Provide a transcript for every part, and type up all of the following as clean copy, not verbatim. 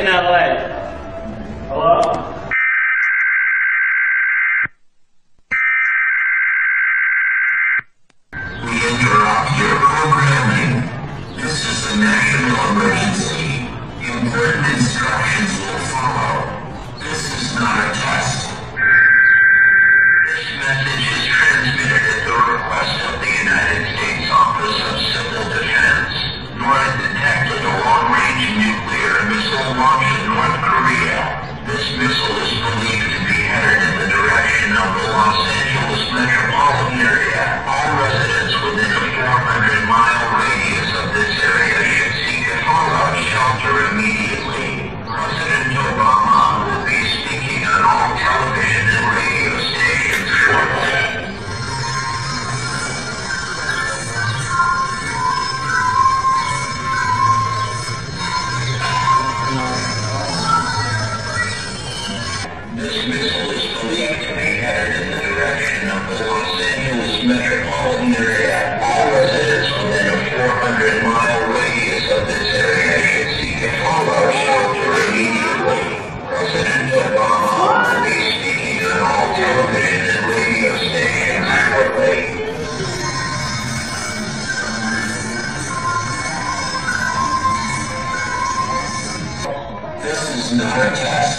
in LA. Hello? We interrupt your programming. This is a national emergency. Important instructions will follow. This is not a test. This message is transmitted at the request of the United States Office of Civil Defense. North detected a long-range nuclear missile launch in North Korea. This missile is believed to be headed in the direction of the Los Angeles metropolitan area. All residents within a 400-mile radius of this area should seek a fallout shelter immediately. President Obama will be speaking on all television and radio stations shortly. This missile is believed to be headed in the direction of the Los Angeles metropolitan area. All residents within a 400-mile radius of this area should seek a fallout shelter immediately. President Obama will be speaking on all television and radio stations shortly. This is not a test.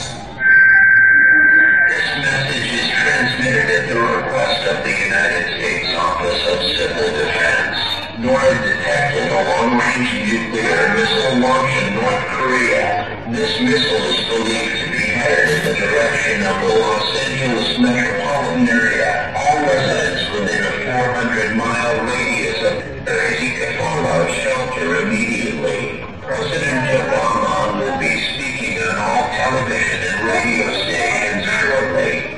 This message is transmitted at the request of the United States Office of Civil Defense. NORAD detected a long-range nuclear missile launch in North Korea. This missile is believed to be headed in the direction of the Los Angeles metropolitan area. All residents within a 400-mile radius of the area seek a fallout shelter immediately. President Obama will be speaking on all television and radio stations shortly.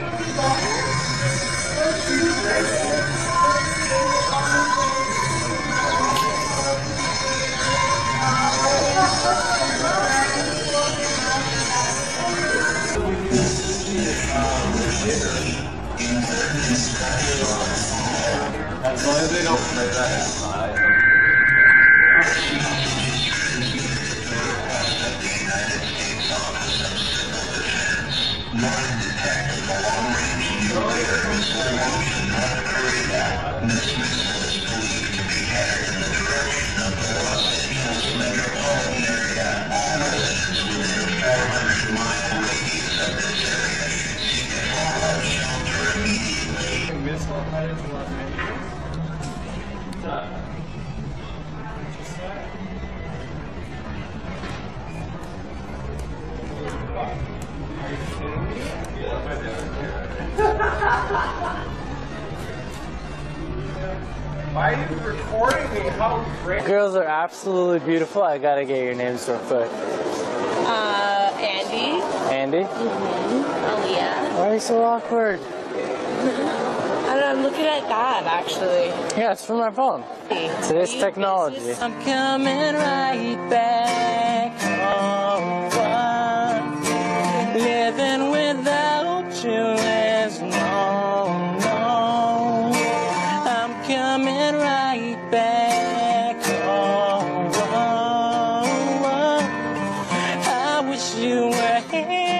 As long as they don't play that inside. NORAD detected a long-range nuclear missile launch in North Korea. This missile is believed to be headed in the direction of the Los Angeles metropolitan area. All residents within a 400-mile radius of this area should seek a fallout shelter immediately. Missile headed to Los Angeles. Why are you recording me? How great. Girls are absolutely beautiful. I gotta get your names real quick. Andy. Andy? Oh, yeah. Why are you so awkward? I don't know, I'm looking at that, actually. Yeah, it's from my phone. Today's technology. I'm coming right back home. Living without you is no, no. I'm coming right back home. I wish you were here.